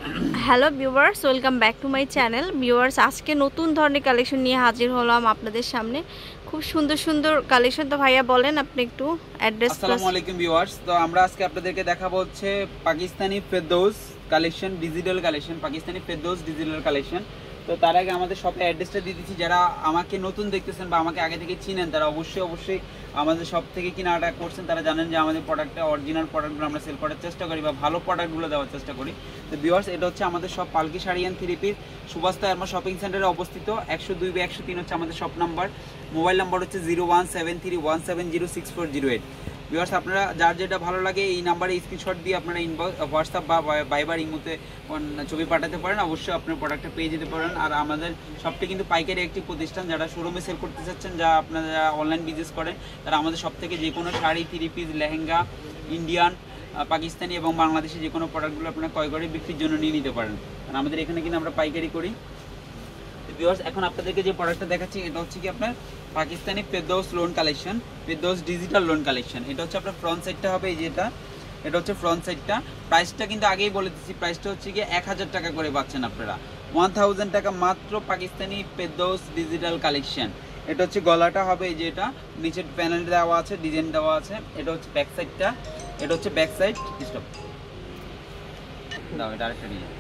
Hello viewers, welcome back to my channel. Viewers, আজকে নতুন ধরনের কালেকশন নিয়ে হাজির হলাম আপনাদের সামনে। খুব সুন্দর সুন্দর কালেকশন। তো ভাইয়া বলেন আপনি একটু অ্যাড্রেস। আসসালামু আলাইকুম ভিউয়ার্স। তো আমরা আজকে আপনাদেরকে দেখাবো হচ্ছে Pakistani Ferdous collection, digital collection, Pakistani Ferdous digital collection. তো তার আগে আমাদের শপে অ্যাড্রেসটা দিয়ে দিচ্ছি। যারা আমাকে নতুন দেখতেছেন বা আমাকে আগে থেকে চিনেন তারা অবশ্যই আমাদের শপ থেকে কেনাটা করছেন, তারা জানেন যে আমাদের প্রোডাক্টটা অরিজিনাল প্রোডাক্টগুলো আমরা সেল করার চেষ্টা করি বা ভালো প্রোডাক্টগুলো দেওয়ার চেষ্টা করি। তো ভিউয়ার্স, এটা হচ্ছে আমাদের shop Palki sari and three piece, Subhash Arma shopping সেন্টারে অবস্থিত। 102/103 হচ্ছে আমাদের শপ নাম্বার। মোবাইল নাম্বার হচ্ছে 017317064008। ভিউয়ার্স, আপনারা যার যেটা ভালো লাগে এই নাম্বারে স্ক্রিনশট দিয়ে আপনারা হোয়াটসঅ্যাপ বা ভাইবার ইমোতে ছবি পাঠাতে পারেন। অবশ্যই আপনার প্রোডাক্টটা পেয়ে যেতে পারেন। আর আমাদের শপটি কিন্তু পাইকারি একটি প্রতিষ্ঠান। যারা শোরুমে সেল করতে চাচ্ছেন, আপনারা যারা অনলাইন বিজনেস করেন, তারা আমাদের শপ থেকে যে কোনো sari, three piece, lehenga, Indian, Pakistani এবং বাংলাদেশি যে কোনো প্রোডাক্টগুলো আপনারা ক্রয় করে বিক্রির জন্য নিয়ে নিতে পারেন। আর আমাদের এখানে কিন্তু আমরা পাইকারি করি। ভিউয়ার্স, এখন আপনাদেরকে যে প্রোডাক্টটা দেখাচ্ছি এটা হচ্ছে কি আপনার Pakistani Ferdous lawn collection, Ferdous digital lawn collection. এটা হচ্ছে আপনার ফ্রন্ট সাইডটা হবে এই যেটা, এটা হচ্ছে ফ্রন্ট সাইডটা। প্রাইসটা কিন্তু আগেই বলে দিচ্ছি, প্রাইসটা হচ্ছে কি 1000 টাকা করে পাচ্ছেন আপনারা। 1000 টাকা মাত্র পাকিস্তানি ফেরদৌস ডিজিটাল কালেকশন। এটা হচ্ছে গলাটা হবে এই যে, এটা নিচের প্যানেল দেওয়া আছে, ডিজাইন দেওয়া আছে। এটা হচ্ছে ব্যাক সাইডটা, এটা হচ্ছে ব্যাক সাইড। স্টপ দাও, এটা আরেকটা ডিজাইন।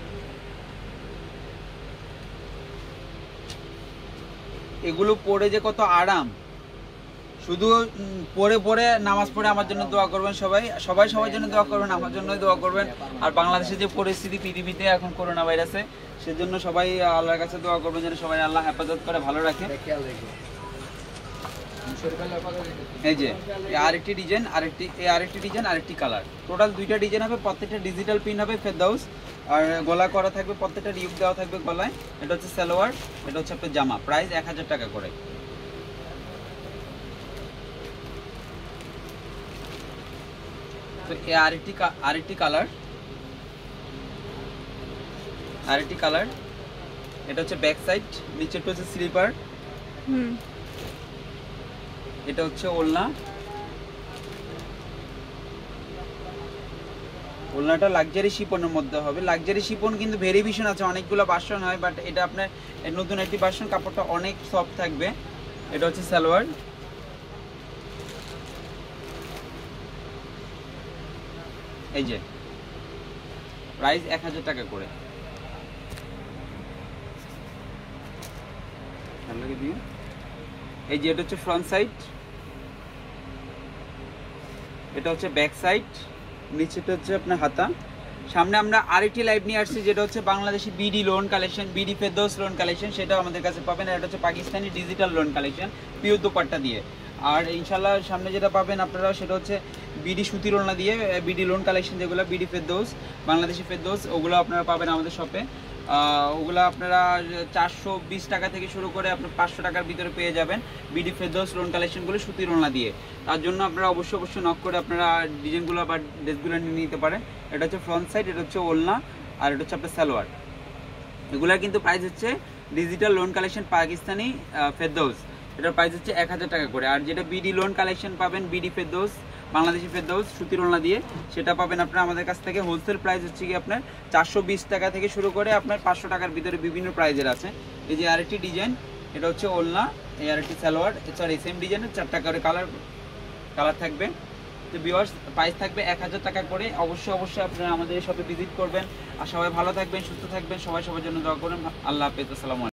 এগুলো পরে যে কত আরাম, শুধু পরে পরে নামাজ পড়ে আমার জন্য দোয়া করবেন। সবার জন্য দোয়া করবেন, আমার জন্যই দোয়া করবেন। আর বাংলাদেশের যে পরিস্থিতি পৃথিবীতে এখন করোনা ভাইরাসে, সেজন্য সবাই আল্লাহর কাছে দোয়া করবেন যেন সবাই আল্লাহ হেফাজত করে ভালো রাখে। এই যে আরেকটি ডিজাইন, আরেকটি কালার, টোটাল দুইটা ডিজাইন হবে। প্রত্যেকটা ডিজিটাল প্রিন্ট হবে ফেরদৌস। আর গলা করা থাকবে, প্রত্যেকটা রিউপ দেওয়া থাকবে গলায়। এটা হচ্ছে সালোয়ার, এটা হচ্ছে আপনার জামা। প্রাইস 1000 টাকা করে। তো আরেকটি কালার, এটা হচ্ছে ব্যাক সাইড, নিচেরটা হচ্ছে স্লিপার। এটা হচ্ছে ওড়নাটা লাক্সারি শিপনের মধ্যে হবে। লাক্সারি শিপন কিন্তু ভেরিয়েশন আছে, অনেকগুলো ভার্সন হয়, বাট এটা আপনার নতুন একটি ভার্সন, কাপড়টা অনেক সফট থাকবে। এটা হচ্ছে সালোয়ার। এই যে প্রাইস 1000 টাকা করে। এই যে এটা হচ্ছে ফ্রন্ট সাইড, এটা হচ্ছে ব্যাক সাইড, নিচেটা হচ্ছে আপনার হাতা। সামনে আমরা আরেকটি লাইভ নিয়ে আসছি, যেটা হচ্ছে Bangladeshi BD lawn collection, BD Ferdous lawn collection. সেটাও আমাদের কাছে পাবেন। আর এটা হচ্ছে Pakistani digital lawn collection, pure dupatta দিয়ে। আর ইনশাল্লাহ সামনে যেটা পাবেন আপনারা, সেটা হচ্ছে বিডি সুতির ওড়না দিয়ে, বিডি লোন কালেকশন যেগুলো বিডি ফেরদৌস, বাংলাদেশি ফেরদৌস, ওগুলো আপনারা পাবেন আমাদের শপে। ওগুলো আপনারা 420 টাকা থেকে শুরু করে আপনার 500 টাকার ভিতরে পেয়ে যাবেন বিডি ফেরদৌস লোন কালেকশনগুলো সুতির ওড়না দিয়ে। তার জন্য আপনারা অবশ্যই নক করে আপনারা ডিজাইনগুলো বা ড্রেসগুলো নিয়ে নিতে পারেন। এটা হচ্ছে ফ্রন্ট সাইড, এটা হচ্ছে ওড়না, আর এটা হচ্ছে আপনার সালোয়ার। এগুলার কিন্তু প্রাইস হচ্ছে digital lawn collection Pakistani Ferdous, এটার প্রাইস হচ্ছে 1000 টাকা করে। আর যেটা বিডি লোন কালেকশন পাবেন, বিডি ফেরদৌস, বাংলাদেশি ফেরদৌস সুতির ওড়না দিয়ে, সেটা পাবেন আপনারা আমাদের কাছ থেকে। হোলসেল প্রাইস হচ্ছে কি আপনার 420 টাকা থেকে শুরু করে আপনার 500 টাকার ভিতরে বিভিন্ন প্রাইজের আছে। এই যে আরেকটি ডিজাইন, এটা হচ্ছে ওড়না, এই আরেকটি সালোয়ার, এছাড়া সেম ডিজাইনের 4টা করে কালার থাকবে। তো ভিউয়ার্স, প্রাইস থাকবে 1000 টাকা করে। অবশ্যই আপনারা আমাদের এই শপে ভিজিট করবেন। আর সবাই ভালো থাকবেন, সুস্থ থাকবেন, সবার জন্য দোয়া করবেন। আল্লাহ হাফেজ, আসসালামু আলাইকুম।